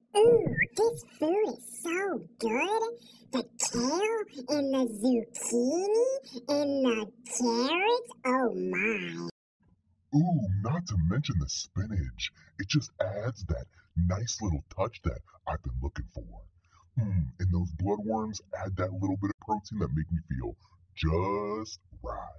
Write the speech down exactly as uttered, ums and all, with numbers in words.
Ooh, this food is so good. The kale and the zucchini and the carrots. Oh my. Ooh, not to mention the spinach. It just adds that nice little touch that I've been looking for. Mm, and those bloodworms add that little bit of protein that make me feel just right.